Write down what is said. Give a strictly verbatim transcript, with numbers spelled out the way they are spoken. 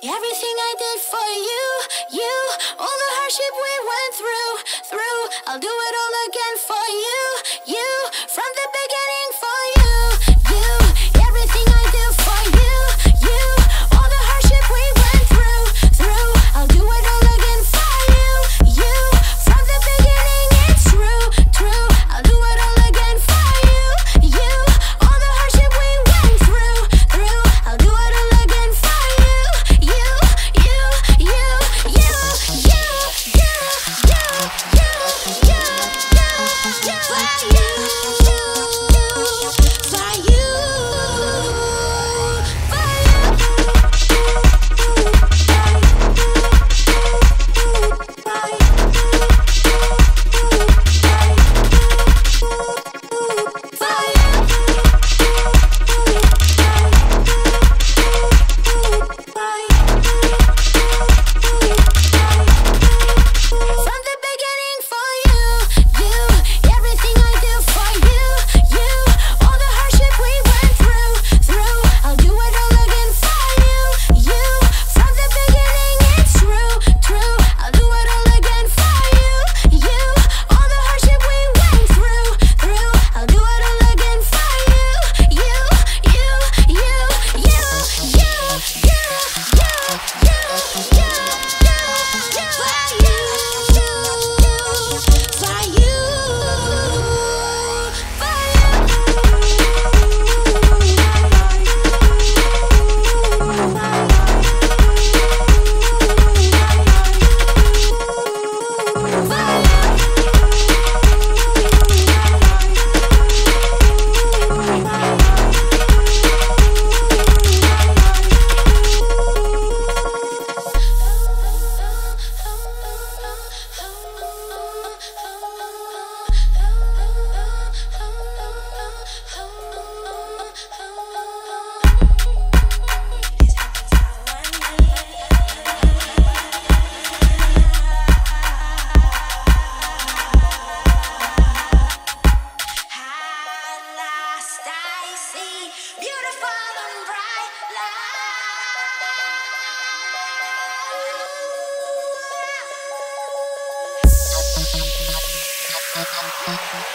everything I did for you, you, all the hardship we went through, through. I'll do it all again for you, you, from the beginning for you, you, everything I do for you, you, all the hardship we went through, through. I'll do it all again for you, you, from the beginning. It's true, true. I'll do it all again for you, you, all the hardship we went through, through. I'll do it all again for you, you, you, you, you, you, you, you, you, you, you, you, for you, for you, from the beginning for you, you, everything I do for you, you, all the hardship we went through, through. I'll do it all again for you, you, from the beginning. It's true, true. I'll do it all again for you, you, all the hardship we went through, through. I'll do it all again for you, you, you, you, you, you, you, you, you, you, you, for you, for you, Thank you.